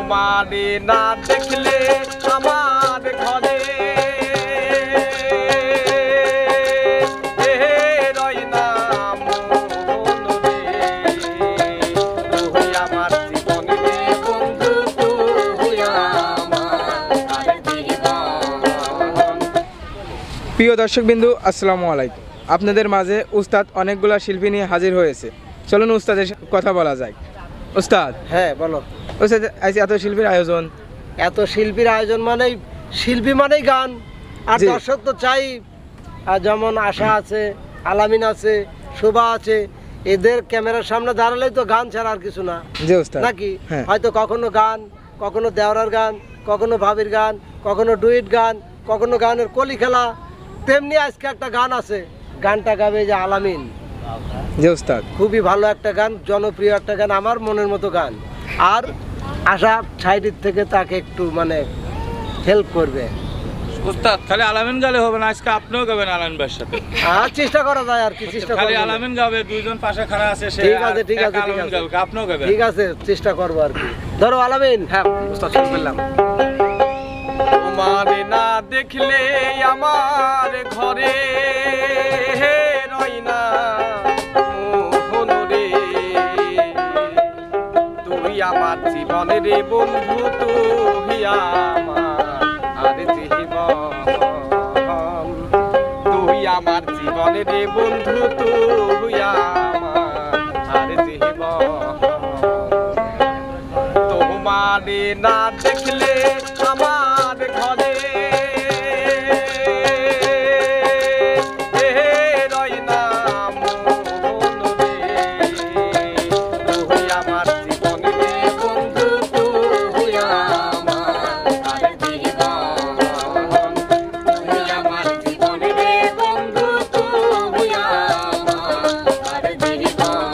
তোমারে না দেখলে আমার ঘরে রয় না মন রে। তুই আমার জীবন রে বন্ধু, তুই আমার জীবন। প্রিয় দর্শকবিন্দু, আসসালামু আলাইকুম। আপনাদের মাঝে উস্তাদ অনেকগুলা শিল্পী নিয়ে হাজির হয়েছে। চলুন উস্তাদের কথা বলা যায়। উস্তাদ, হ্যাঁ বলো। উস্তাদ আজ এত শিল্পীর আয়োজন, এত শিল্পীর আয়োজন মানেই শিল্পী মানেই গান। আর জি। দর্শক তো চাই, আর যেমন আশা আছে, আলামিন আছে, শোভা আছে, এদের ক্যামেরার সামনে দাঁড়ালেই তো গান ছাড়া আর কিছু না, জি উস্তাদ। নাকি? হ্যাঁ। হয়তো কখনো গান, কখনো দেওরার গান, কখনো ভাবির গান, কখনো ডুইট গান, কখনো গানের কলি খেলা। তেমনি আজকে একটা গান আছে, গানটা গাবে যে আলামিন। জি উস্তাদ। খুবই ভালো একটা গান, জনপ্রিয় একটা গান, আমার মনের মতো গান। আর আশা সাইডের থেকে তাকে একটু মানে হেল্প করবে। উস্তাদ খালি আলামিন গালে হবে না, আজকে আপনিও গাবেন আলামিন ভাইয়ের সাথে। আর চেষ্টা করা যায় আর কি, চেষ্টা খালি করবো। আলামিন গাবে, দুইজন পাশে খাড়া আছে, সে ঠিক আছে, ঠিক এক আছে, ঠিক আলামিন আছে। গাবে, আপনিও গাবেন। ঠিক আছে, চেষ্টা করবো আর কি। ধরো আলামিন। হ্যাঁ উস্তাদ, শুরু করলাম। তোমারে না দেখলে আমার ঘরে রয় না মন রে। তুই আমার জীবনে রে বন্ধু, তুই আমার জীবন। তুই আমার জীবনে রে বন্ধু, তুই আমার জীবন। তোমারে না দেখলে আমার ঘরে রয় না মন রে। তুই আমার জীবন রে বন্ধু, তুই আমার জীবন। তুই আমার জীবন রে বন্ধু, তুই আমার জীবন।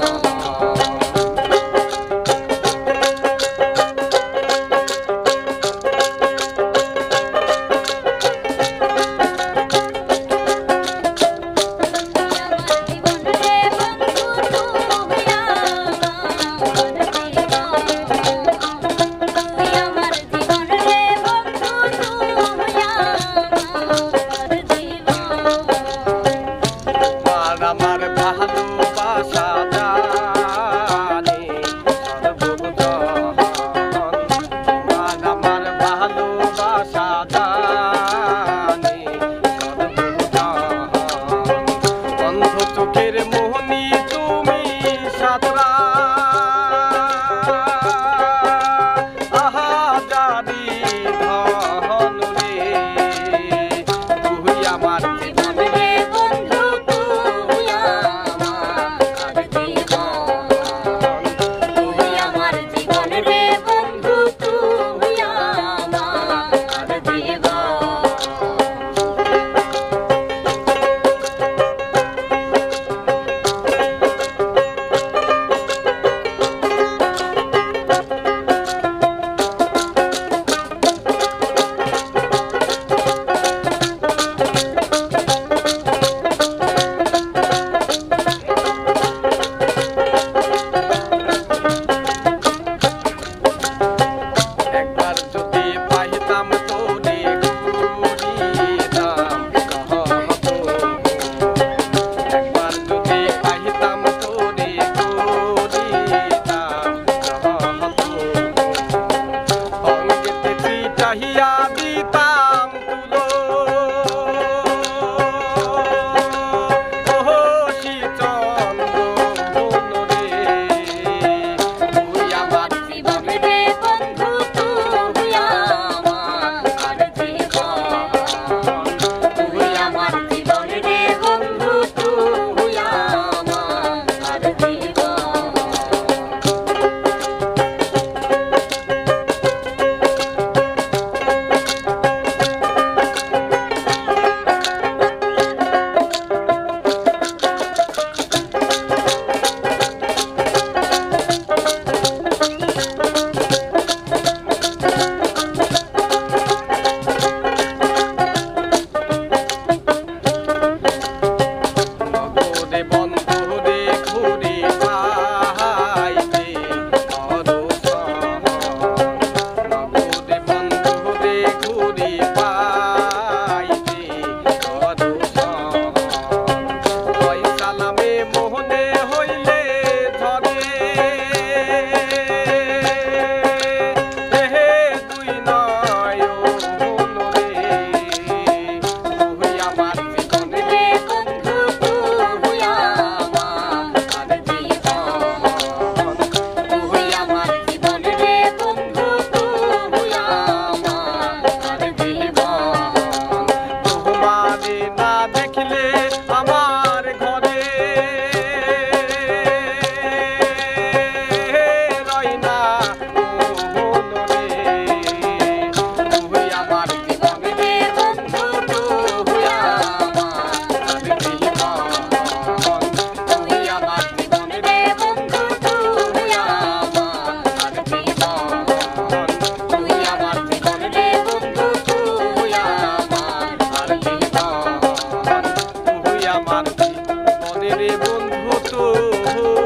আমার জীবনের বন্ধু তুই